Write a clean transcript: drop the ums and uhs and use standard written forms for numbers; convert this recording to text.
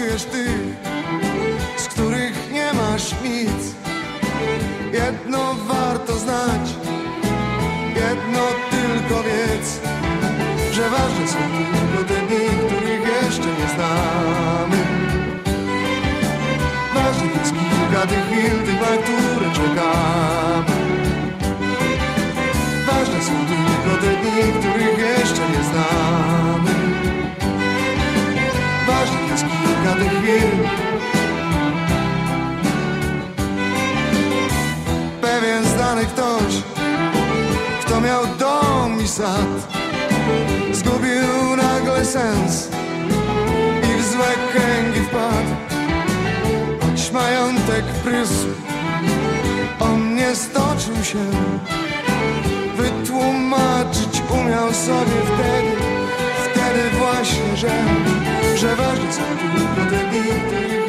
poczujesz tych, z których nie masz nic. Jedno warto znać, jedno tylko wiedz, że ważne są tylko te dni, których jeszcze nie znamy. Ważnych jest kilka tych chwil, tych, na które czekamy. Ważne są tylko te dni, których jeszcze nie znamy. Ważnych jest kilka tych chwil. Pewien znany ktoś, kto miał dom i sad, zgubił nagle sens i w złe kręgi wpadł. Choć majątek prysł, on nie stoczył się, wytłumaczyć umiał sobie wtedy właśnie, że ważne są tylko te dni,